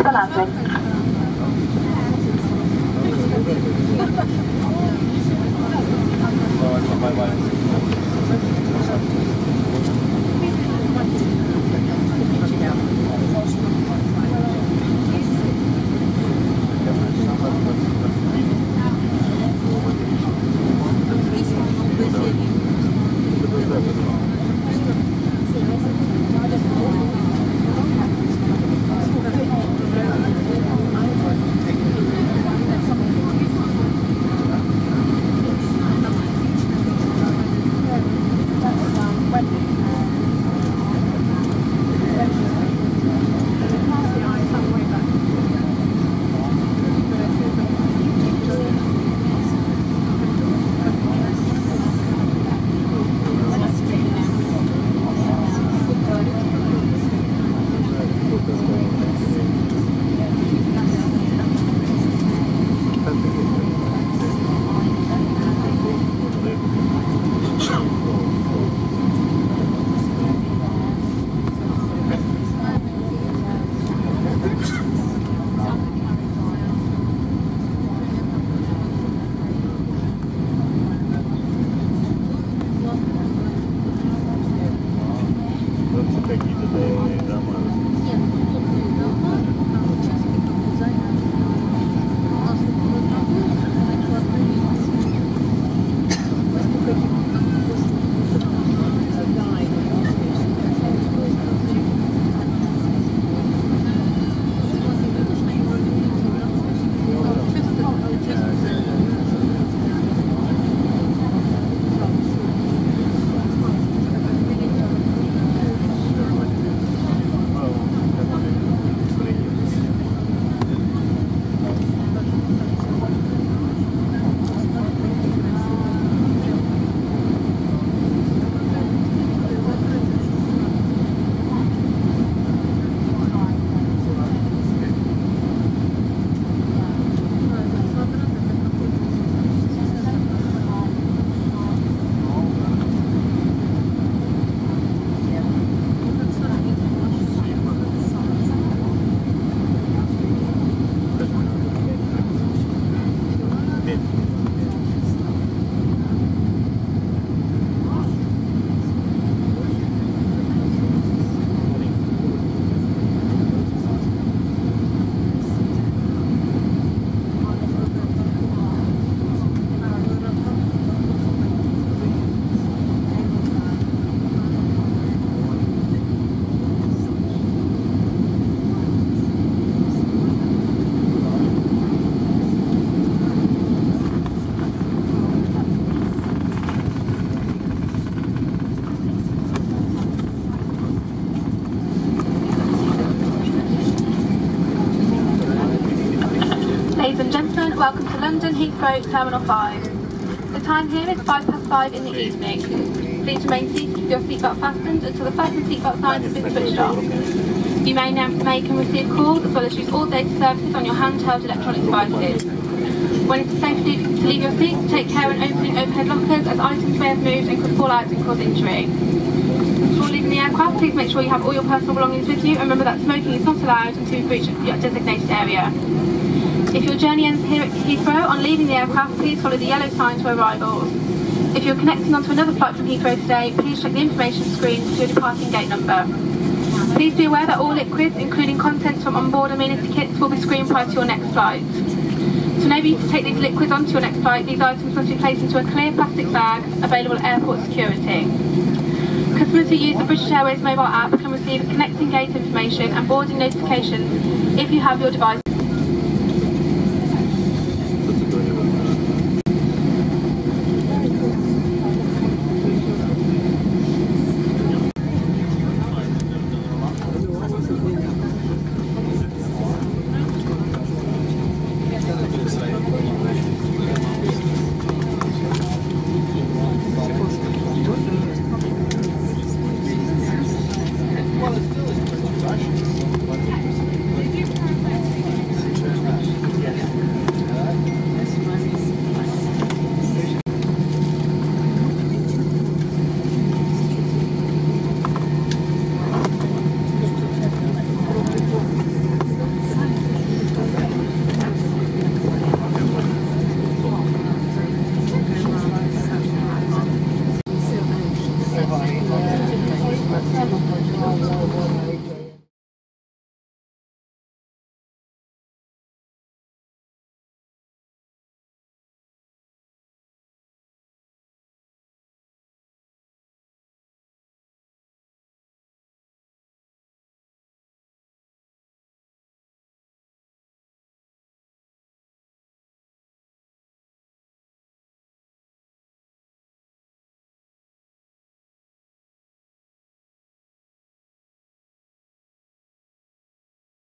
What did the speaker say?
the landing. Ladies and gentlemen, welcome to London Heathrow Terminal 5. The time here is 5:05 in the evening. Please remain seated with your seatbelt fastened until the fasten seatbelt sign has been switched off. You may make and receive calls as well as use all data services on your handheld electronic devices. When it is safe to leave your seat, take care when opening overhead lockers as items may have moved and could fall out and cause injury. Before leaving the aircraft, please make sure you have all your personal belongings with you and remember that smoking is not allowed until you've reached your designated area. If your journey ends here at Heathrow, on leaving the aircraft, please follow the yellow sign to arrivals. If you're connecting onto another flight from Heathrow today, please check the information screen for your departing gate number. Please be aware that all liquids, including contents from onboard amenity kits, will be screened prior to your next flight. To enable you to take these liquids onto your next flight, these items must be placed into a clear plastic bag available at airport security. Customers who use the British Airways mobile app can receive connecting gate information and boarding notifications if you have your device